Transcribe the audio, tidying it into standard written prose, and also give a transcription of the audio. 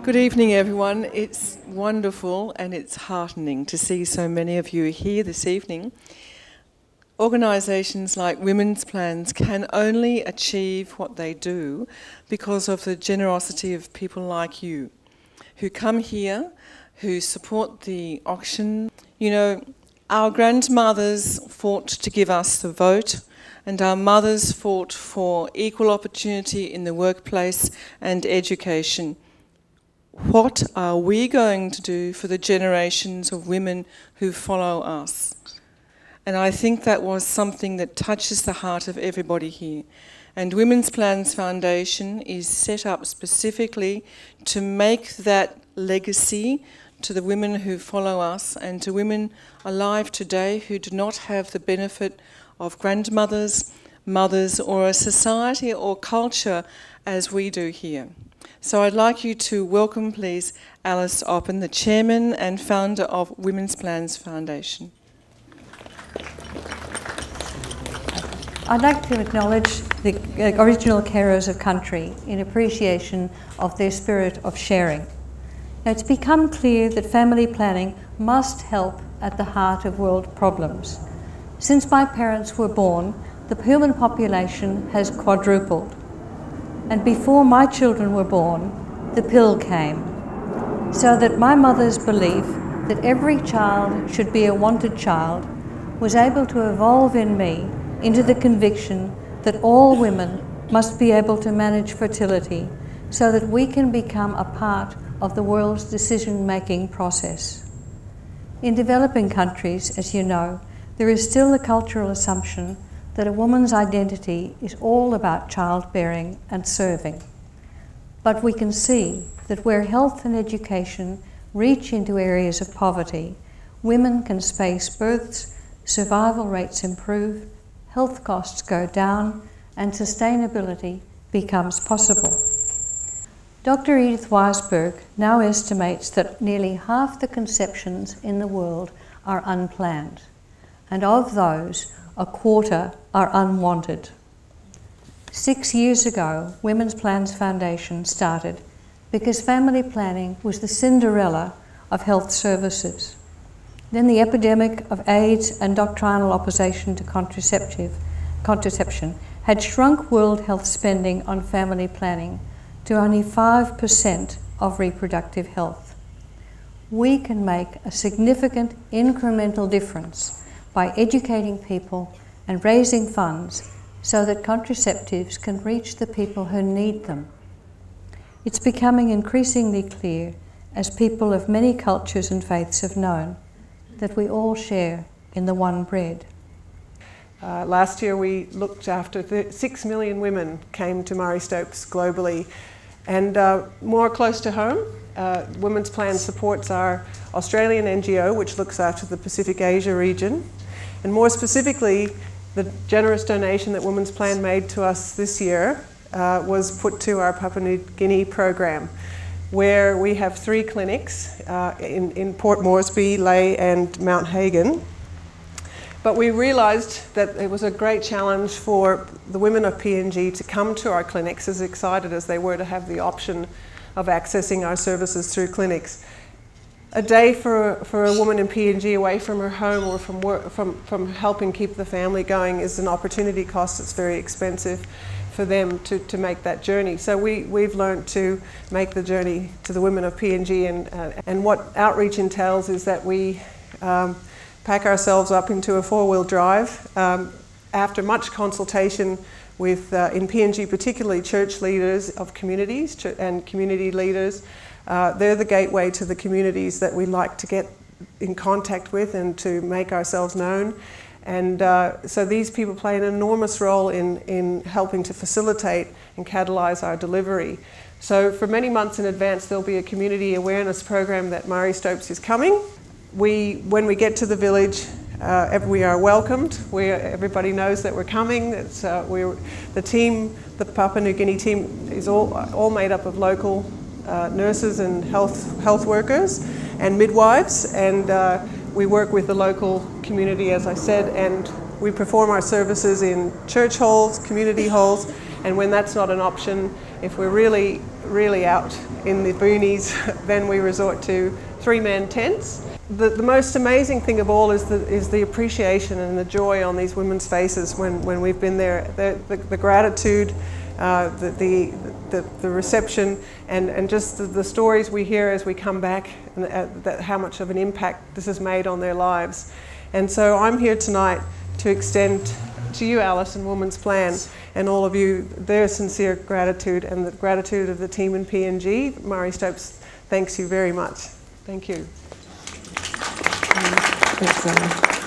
Good evening, everyone. It's wonderful and it's heartening to see so many of you here this evening. Organisations like Women's Plans can only achieve what they do because of the generosity of people like you who come here, who support the auction. You know, our grandmothers fought to give us the vote, and our mothers fought for equal opportunity in the workplace and education. What are we going to do for the generations of women who follow us? And I think that was something that touches the heart of everybody here. And Women's Plans Foundation is set up specifically to make that legacy to the women who follow us and to women alive today who do not have the benefit of grandmothers, mothers, or a society or culture as we do here. So I'd like you to welcome, please, Alice Oppen, the Chairman and Founder of Women's Plans Foundation. I'd like to acknowledge the original carers of country in appreciation of their spirit of sharing. Now, it's become clear that family planning must help at the heart of world problems. Since my parents were born, the human population has quadrupled. And before my children were born, the pill came. So that my mother's belief that every child should be a wanted child was able to evolve in me into the conviction that all women must be able to manage fertility so that we can become a part of the world's decision-making process. In developing countries, as you know, there is still a cultural assumption that a woman's identity is all about childbearing and serving. But we can see that where health and education reach into areas of poverty, women can space births, survival rates improve, health costs go down, and sustainability becomes possible. Dr. Edith Weisberg now estimates that nearly half the conceptions in the world are unplanned, and of those, a quarter are unwanted. 6 years ago, Women's Plans Foundation started because family planning was the Cinderella of health services. Then the epidemic of AIDS and doctrinal opposition to contraception had shrunk world health spending on family planning to only 5% of reproductive health. We can make a significant incremental difference by educating people and raising funds so that contraceptives can reach the people who need them. It's becoming increasingly clear, as people of many cultures and faiths have known, that we all share in the one bread. Last year we looked after 6 million women came to Murray Stopes globally. And more close to home, Women's Plan supports our Australian NGO, which looks after the Pacific Asia region. And more specifically, the generous donation that Women's Plan made to us this year was put to our Papua New Guinea program, where we have 3 clinics in Port Moresby, Lae and Mount Hagen. But we realised that it was a great challenge for the women of PNG to come to our clinics, as excited as they were to have the option of accessing our services through clinics. A day for a woman in PNG away from her home or from work, from helping keep the family going is an opportunity cost that's very expensive for them to make that journey. So we've learned to make the journey to the women of PNG, and what outreach entails is that we pack ourselves up into a 4-wheel drive after much consultation with, in PNG particularly, church leaders of communities and community leaders. They're the gateway to the communities that we like to get in contact with and to make ourselves known. And so these people play an enormous role in helping to facilitate and catalyse our delivery. So for many months in advance, there'll be a community awareness program that Murray Stopes is coming. When we get to the village, we are welcomed. Everybody knows that we're coming. The team, the Papua New Guinea team, is all made up of local nurses and health workers and midwives, and we work with the local community, as I said, and we perform our services in church halls, community halls, and when that's not an option, if we're really really out in the boonies, then we resort to three-man tents. The most amazing thing of all is the appreciation and the joy on these women's faces when we've been there. The gratitude, the reception, and just the stories we hear as we come back, and how much of an impact this has made on their lives. And so I'm here tonight to extend to you, Alice, and Women's Plan, and all of you, their sincere gratitude and the gratitude of the team in PNG. Murray Stopes thanks you very much. Thank you. Thanks, Anna.